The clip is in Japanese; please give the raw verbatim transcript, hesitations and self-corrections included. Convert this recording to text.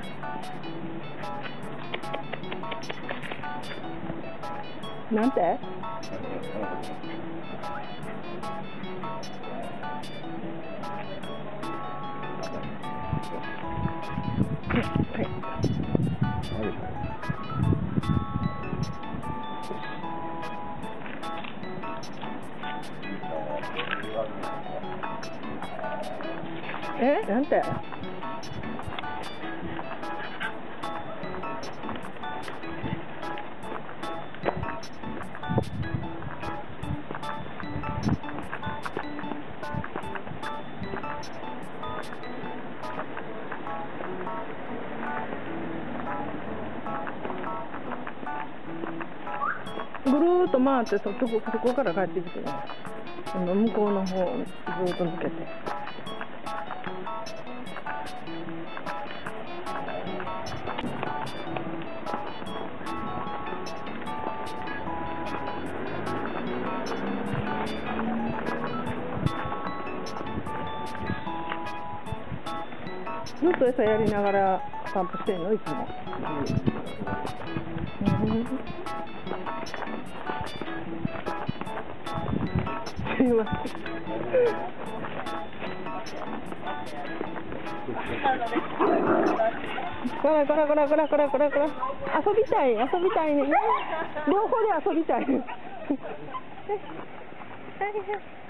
なんて？はい。え、なんて？ぐるーっと回ってそこそこから帰ってきてね、あの向こうの方ずーっと抜けて。ずっと餌やりながら散歩してんのいつも。うん、すいません。こらこらこらこらこらこらこら、遊びたい遊びたいね。両方で遊びたい。